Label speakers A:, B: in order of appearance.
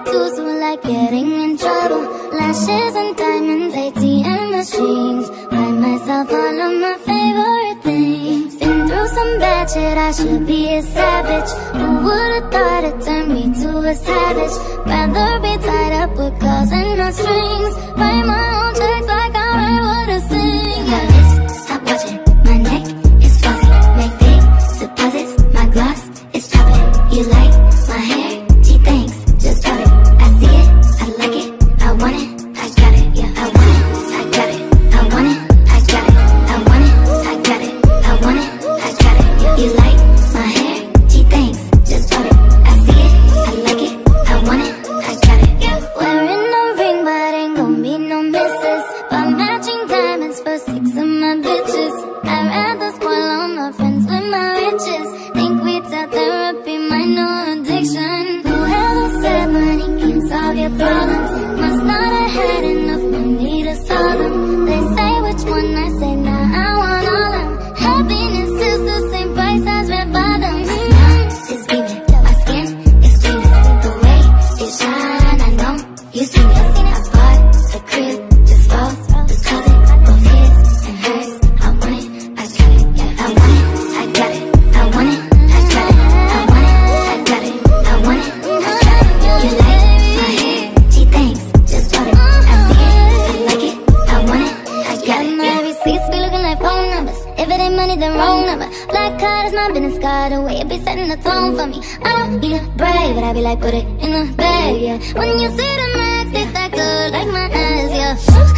A: tattoos who like getting in trouble. Lashes and diamonds, ATM machines. Buy myself all of my favorite things. Been through some bad shit, I should be a savage. Who would've thought it turned me to a savage? Rather be tied up with calls and no strings. Write my own checks like I write what I sing. My wrist, stop watching. My neck is fuzzy. Make big deposits. My gloss is popping. You like my hair? Gee, thanks. Just pop it. I see it. I like it. I want it. I got it. Yeah, I want it. I got it. I want it. I got it. I want it. I got it. I want it. I got it. Yeah. You like my hair? Gee, thanks. Just pop it. I see it. I like it. I want it. I got it. Yeah. Wearing no ring, but ain't gon' be no misses. But matching diamonds for 6 of my bitches. I'd rather spoil all my friends with my riches. Think retail therapy, my new addiction. Whoever said money can solve your problems must not have had enough money to solve them. They say which one, I say nah, I want all of them. Happiness is the same price as red bottoms. My smile is beaming, my skin is gleaming. The way it shine, I know you seen it. I bought the crib just for the closet, both his and hers. I want it, I got it, yeah. I want it, I got it. I want it, I got it. I want it, I got it. I want it, I got it. You like my hair? Gee, thanks. Just bought it. I see it, I like it. I want it, I got it. My receipts be looking like phone numbers. If it ain't money, then wrong number. Black card is my business card. The way it be setting the tone for me. I don't need a brave, but I be like, put it in the bag, yeah. When you see the max, they stack up like my ass, yeah.